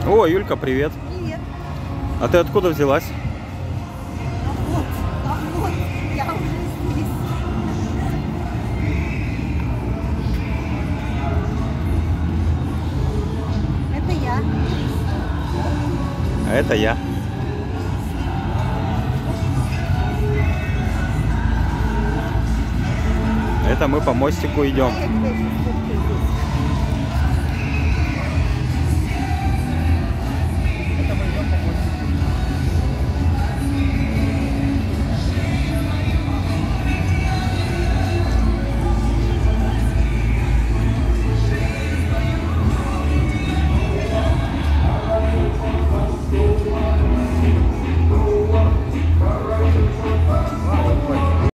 О, Юлька, привет. Привет. А ты откуда взялась? Вот, я уже здесь. Это я. А это я. Это мы по мостику идем. Я тебя